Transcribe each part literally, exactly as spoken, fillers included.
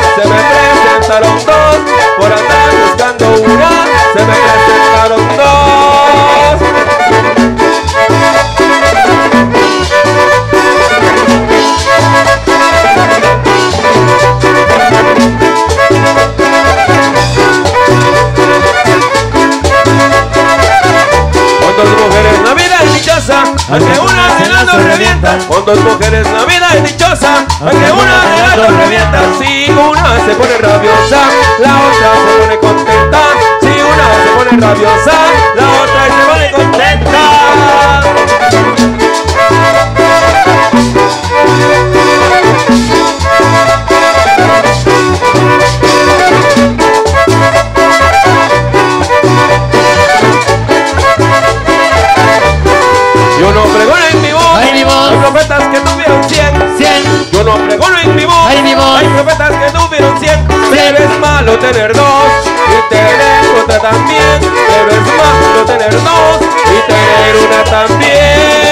se me presentaron dos, por andar buscando una, se me presentaron dos. Con dos mujeres la vida es dichosa, aunque una de las dos revienta. Con dos mujeres la vida es dichosa, aunque una de las dos revienta. Si una se pone rabiosa, la otra se pone contenta. Si una se pone rabiosa, la otra se pone contenta. Yo no pregono en mi voz, Ay, mi voz. hay profetas que tuvieron cien, cien. Yo no pregono en mi voz, Ay, mi voz. hay profetas que tuvieron cien. Pero es malo tener dos y tener otra también. Pero es malo tener dos y tener una también.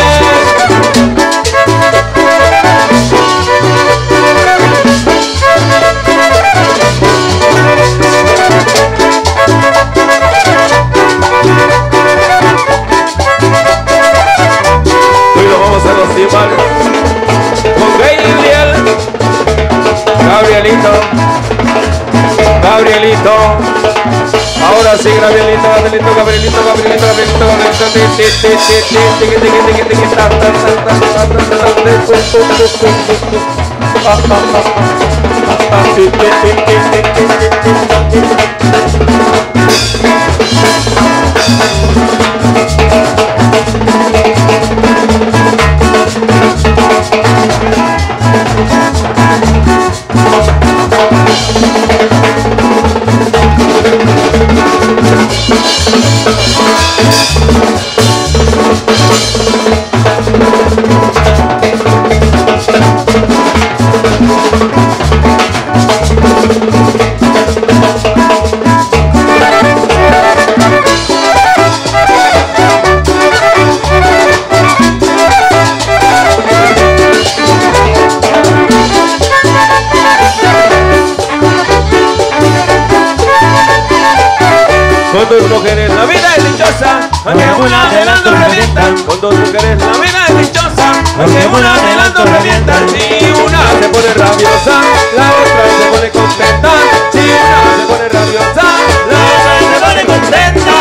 Hoy lo vamos a lastimar con Gabriel, Gabrielito, Gabrielito. Ahora sí, Gabrielito, Gabrielito, Gabrielito, Gabrielito, Gabrielito, Gabrielito. Con dos mujeres la vida es dichosa, aunque una de las dos revienta. Con dos mujeres la vida es dichosa, aunque una de las dos revienta. Si una se pone rabiosa, la otra se pone contenta. Si una se pone rabiosa, la otra se pone contenta.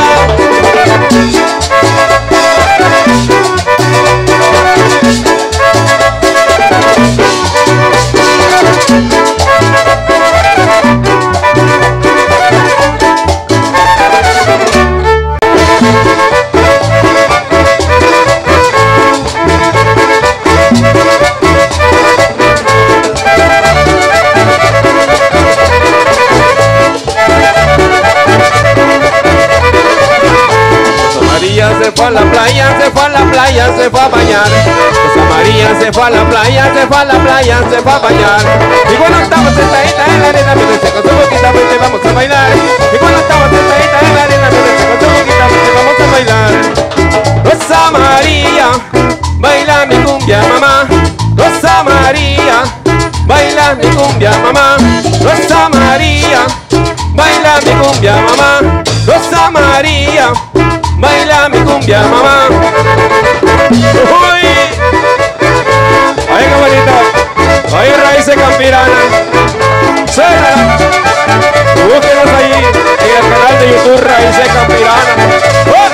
Se fue a la playa, se fue a la playa, se fue a bañar. Rosa María se fue a la playa, se fue a la playa, se fue a bañar. Y cuando estamos sentadita en la arena, me dice con su boquita, vente, vamos a bailar. Y cuando estamos sentadita en la arena, me dice con su boquita, vente, vamos a bailar. Rosa María, baila mi cumbia, mamá. Rosa María, baila mi cumbia, mamá. Rosa María, baila mi cumbia, mamá. Rosa María, baila mi cumbia, mamá. Uy, ay, qué bonito. Ay, raíces campiranas. Suena. Búsquenos ahí en el canal de YouTube Raíces Campiranas. ¡Oh!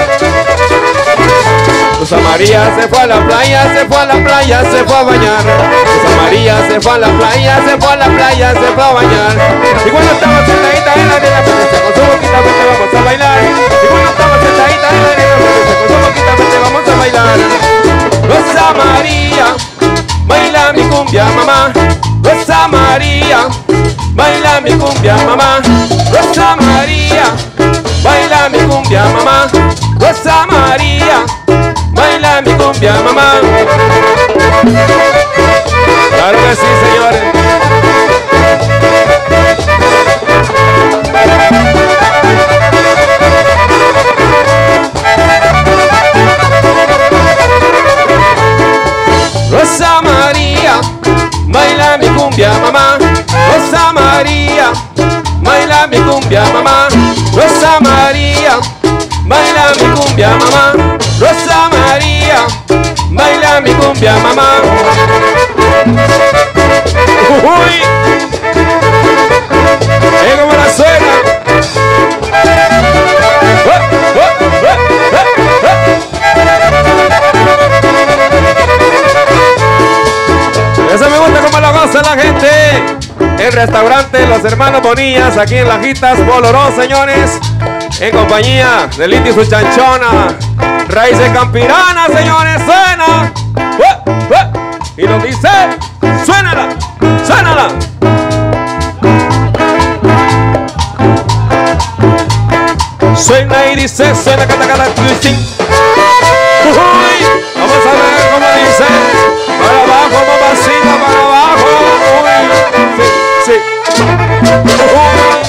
Rosa María se fue a la playa, se fue a la playa, se fue a bañar. Rosa María se fue a la playa, se fue a la playa, se fue a bañar. Y cuando estaba sentadita en la arena, me dice con su boquita, vente, vamos a bailar. Y cuando estaba sentadita en la arena, me dice con su boquita, vente, vamos a bailar. Rosa María, baila mi cumbia, mamá. Rosa María, baila mi cumbia, mamá. Rosa María, baila mi cumbia, mamá. Rosa María, baila mi cumbia, mamá. Claro que sí, señores. Rosa María, baila mi cumbia, mamá. Rosa cumbia, mamá. Rosa María, baila mi cumbia, mamá. Uy, es como la suena. Eso me gusta como lo goza la gente. El restaurante Los Hermanos Bonillas, aquí en Lajitas, Boloró, señores. En compañía de Liti y su chanchona. Raíces Campirana, señores, suena. ¡Uh! ¡Uh! Y nos dice, suénala, suénala. Suena y dice, suena, cata, cata, twisting. Uy, vamos a ver cómo dice. Para abajo, mamacita, para abajo. Uy, sí, sí. Uy.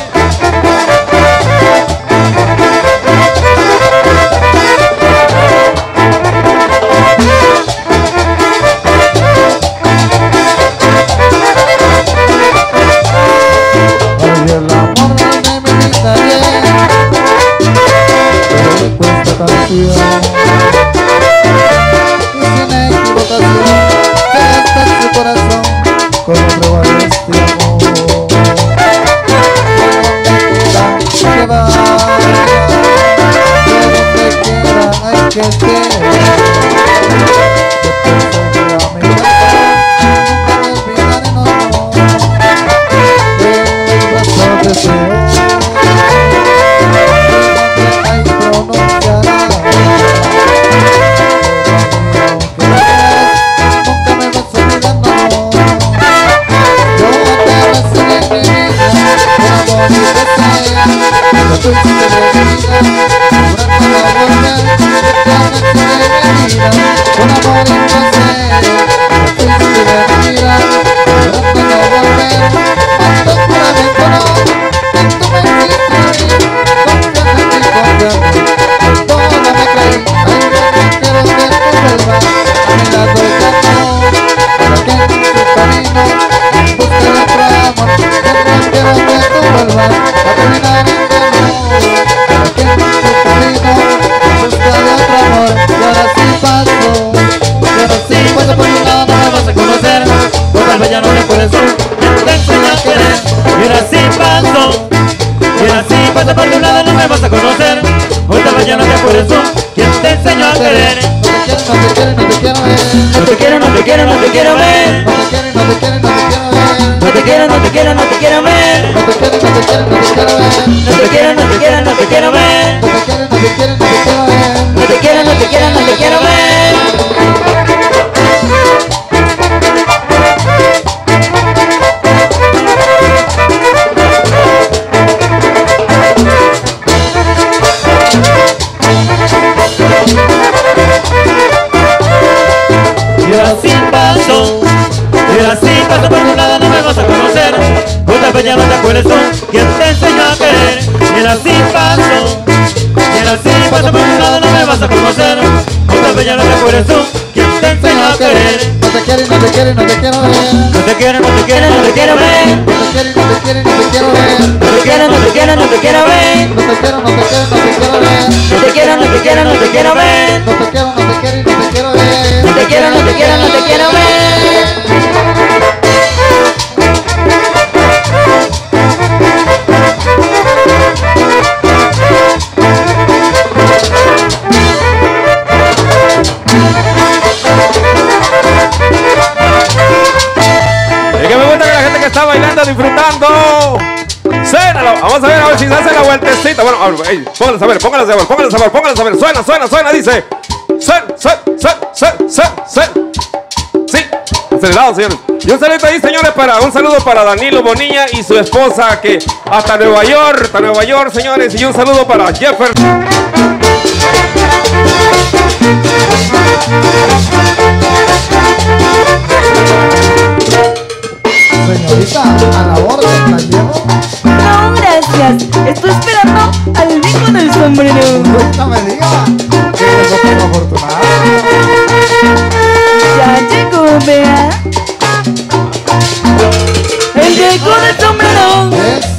Disfrutando. Cénalo. Vamos a ver, a ver si se hace la vueltecita. Bueno, hey, pónganle a saber, pónganle a saber, pónganle a saber, pónganle a saber. Suena, suena, suena, dice. Cen, cen, cen, cen, cen, cen. Sí, acelerado, señores. Y un saludo ahí, señores, para un saludo para Danilo Bonilla y su esposa que hasta Nueva York, hasta Nueva York, señores. Y un saludo para Jefferson. Señorita, a la orden, ¿la llevo? No, gracias. Estoy esperando al viejo del sombrero. No me diga. Que no tengo afortunado. Ya llegó, vea. El viejo del sombrero. Eso.